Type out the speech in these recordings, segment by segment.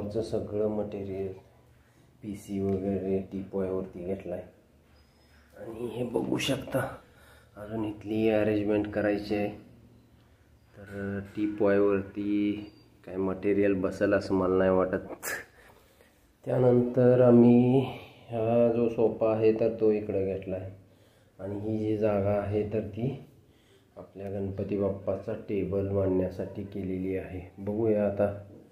स्वयंपाकाचं सगळं material PC वगैरे टीपॉयवरती घेतलाय आणि हे बघू शकता अजून इथली अरेंजमेंट करायची आहे। तर टीपॉयवरती काय मटेरियल बसेल असं मला नाही वाटत। त्यानंतर आम्ही हा जो सोफा आहे तर तो इकडे घेतला आहे आणि ही जी जागा आहे तर ती आपल्या गणपती बाप्पाचा टेबल मांडण्यासाठी केलेली आहे। बघूया आता।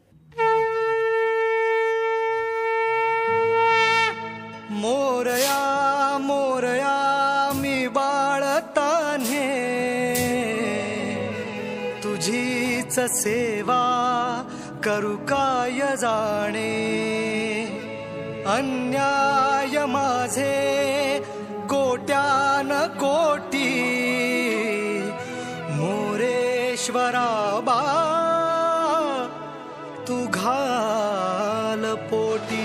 मोरया मोरया मी बाळताने तुझीच सेवा करू काय जाणे। अन्याय माझे कोट्यान कोटी मोरेश्वरा बा तू घाल पोटी।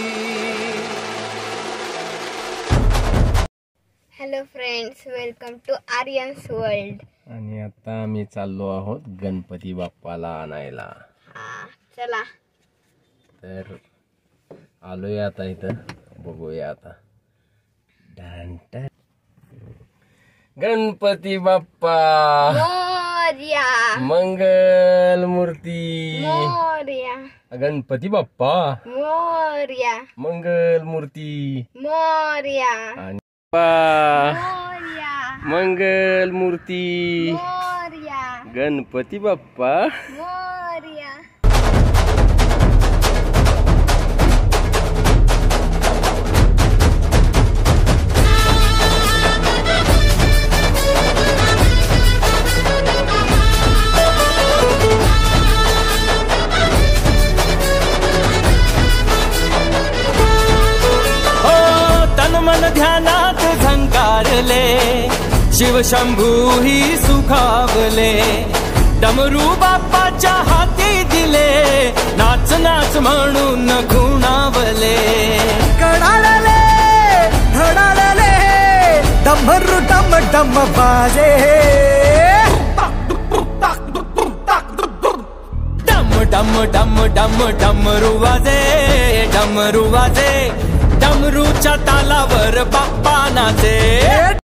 Hello friends, welcome to Aryan's world. आणि आता आम्ही चाललो आहोत गणपती बाप्पाला आणायला। चला तर आलोय आता इथं, बघूया आता। गणपती बाप्पा मोरया मंगल मूर्ती। मोरया गणपती बाप्पा मोरया मंगल मूर्ती। मोरया आणि मोरया मंगल मूर्ती। मोरया गणपती बाप्पा मोरया। मन ध्यानात झंकारले शिवशंभू ही सुखावले। डमरू बाप्पाच्या हाती दिले नाच नाच म्हणून खुणावले। कडाळले धडाळले डमरू डम डम बाजे। डम डम डम डम डमरू वाजे डमरू वाजे। डमरूच्या तालावर बाप्पा नाचे।